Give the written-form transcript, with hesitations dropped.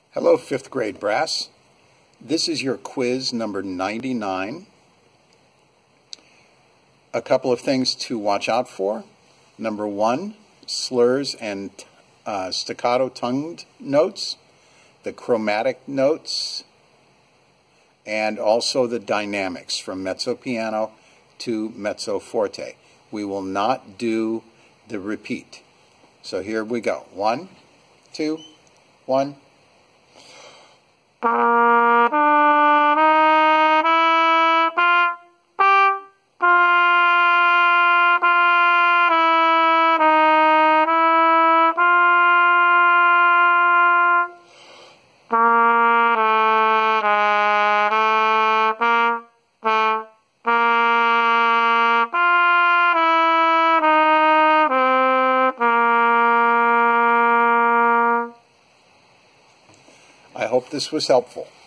Hello, 5th grade brass. This is your quiz number 99. A couple of things to watch out for. Number 1, slurs and staccato tongued notes, the chromatic notes, and also the dynamics from mezzo piano to mezzo forte. We will not do the repeat. So here we go. 1, 2, 1. I hope this was helpful.